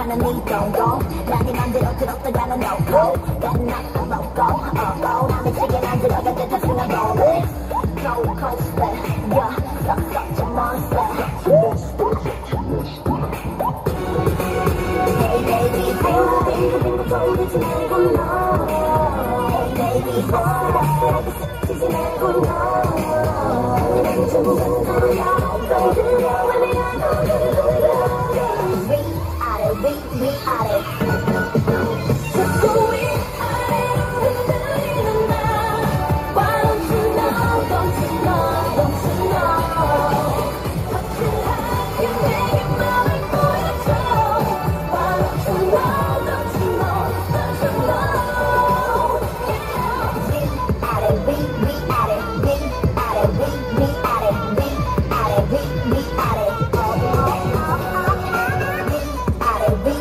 나는 네 동공 나네 맘대로 들었다가는 no-go 난 나도 먹고 남의 책에 난 들어갈 때 다시는 너네 No coaster Yeah, such a monster Hey baby boy 보이지 말고 너 Hey baby boy 쓰지 말고 너 난 전부 너야 널 들여 왜 위아래 자꾸 위아래로 흔들리는 나 Why don't you know, don't you know, don't you know 화끈하게 내게 맘을 보여줘 Why don't you know, don't you know, don't you know 위아래 위아래 위아래 위아래